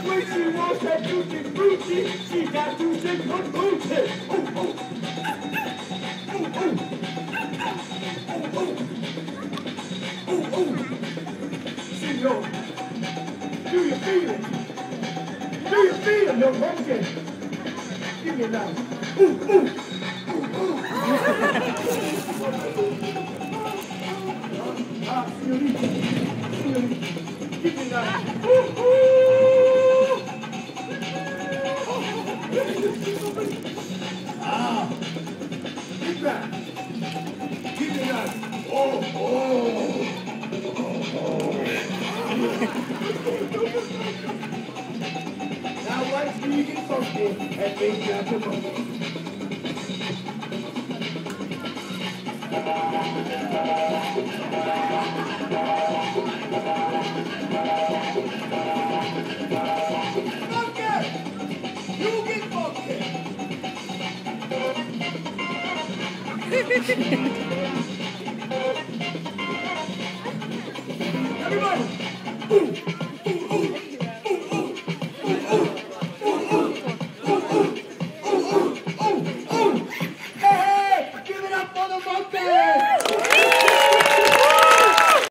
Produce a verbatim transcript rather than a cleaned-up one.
When she wants that juicy fruity, she got to take one booty. Oh, oh. Oh, oh. Oh, oh. Oh, oh. Senor, do you feel it? Do you feel it, little monkey? Give me a knife. Ooh, ooh. Ooh, ooh. Ah, senorita. Senorita. Give me a knife. Ooh, ooh. Ah. Get back. Give me a knife. Oh, oh. Now watch me get funky and make that the monkey. Monkey! You get funky!